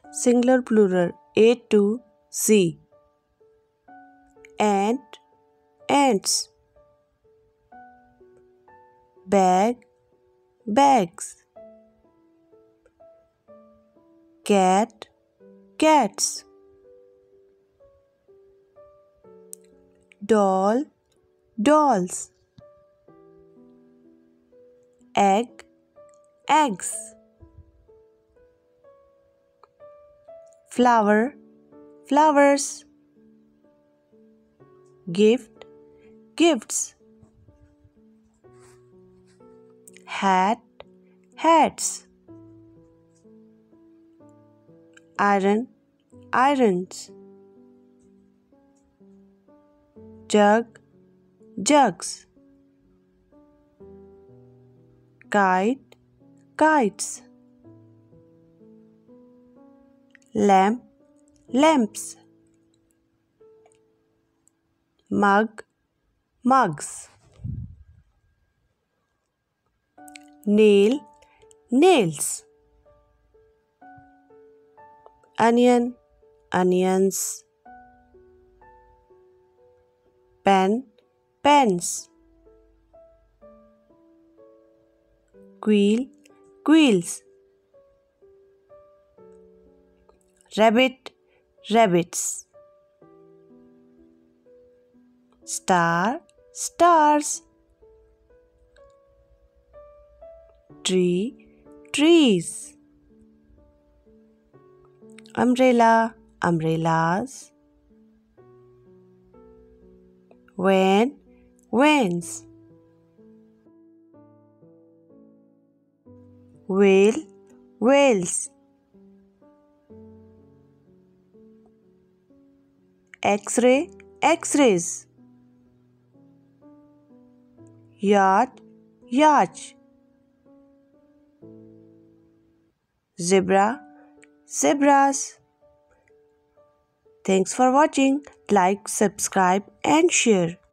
singular plural A to Z. Ant, ants. Bag, bags. Cat, cats. Doll, dolls. Egg, eggs. Flower, flowers. Gift, gifts. Hat, hats. Iron, irons. Jug, jugs. Kite, kites. Lamp, lamps. Mug, mugs. Nail, nails. Onion, onions. Pen, pens. Quill, quills. Rabbit, rabbits. Star, stars. Tree, trees. Umbrella, umbrellas. Van, vans. Whale, whales. X-ray, x-rays. Yacht, yacht. Zebra, zebras. Thanks for watching. Like, subscribe and share.